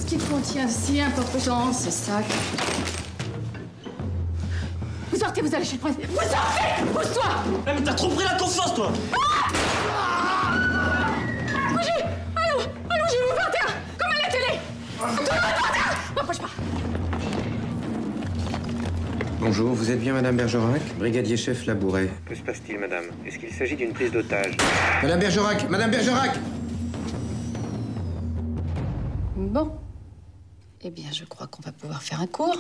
qui contient si important ce sac. Vous sortez, vous allez chez le président. Vous sortez! Pousse-toi! Mais t'as trop pris la confiance, toi! Bougez! Allô, j'ai vu 21! Comme à la télé! Tout le monde 21! M'approche pas! Bonjour, vous êtes bien Madame Bergerac? Brigadier chef Labouret. Que se passe-t-il, madame? Est-ce qu'il s'agit d'une prise d'otage? Madame Bergerac! Madame Bergerac! Bon. Eh bien, je crois qu'on va pouvoir faire un cours.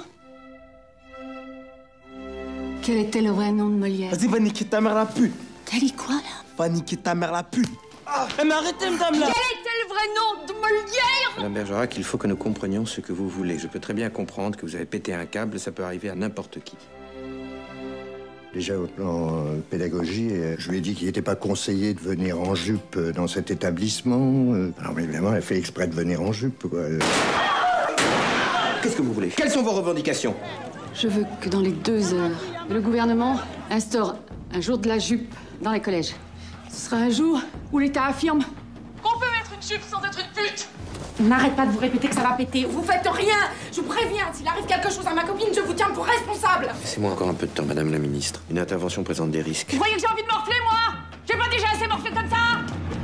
Quel était le vrai nom de Molière? Vas-y, va niquer ta mère la pute! T'as dit quoi, là? Va niquer ta mère la pute! Mais arrêtez, madame, là! Quel était le vrai nom de Molière? Madame Bergerac, il faut que nous comprenions ce que vous voulez. Je peux très bien comprendre que vous avez pété un câble, ça peut arriver à n'importe qui. Déjà au plan pédagogie, je lui ai dit qu'il n'était pas conseillé de venir en jupe dans cet établissement. Alors évidemment, elle fait exprès de venir en jupe, quoi. Qu'est-ce que vous voulez? Quelles sont vos revendications? Je veux que dans les 2 heures, le gouvernement instaure un jour de la jupe dans les collèges. Ce sera un jour où l'État affirme qu'on peut mettre une jupe sans être une pute. N'arrête pas de vous répéter que ça va péter. Vous faites rien. Je vous préviens, s'il arrive quelque chose à ma copine, je vous tiens pour responsable. Laissez-moi encore un peu de temps, Madame la Ministre. Une intervention présente des risques. Vous voyez que j'ai envie de morfler, moi? J'ai pas déjà assez morflé comme ça?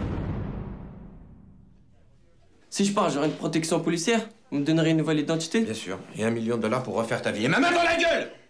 Si je pars, j'aurai une protection policière? Vous me donnerez une nouvelle identité? Bien sûr. Et $1 million pour refaire ta vie. Et ma main dans la gueule!